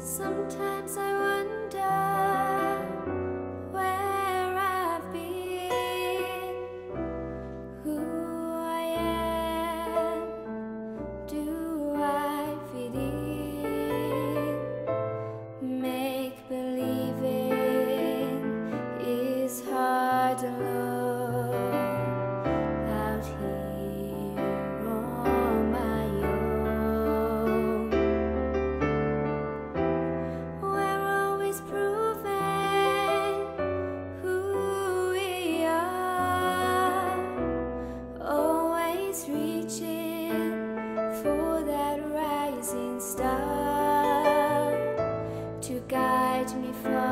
Sometimes I wonder where I've been, who I am, do I fit in? Make believing is hard alone out here on my own. We're always proving who we are, always reaching for that rising star to guide me from